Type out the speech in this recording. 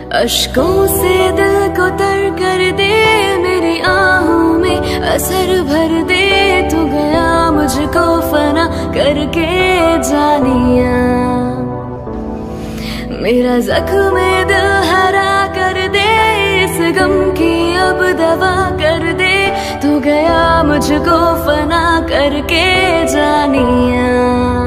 अश्कों से दिल को तर कर दे, मेरी आहों में असर भर दे, तू गया मुझको फना करके जानिया। मेरा जख्म दिल हरा कर दे, इस गम की अब दवा कर दे, तू गया मुझको फना करके जानिया।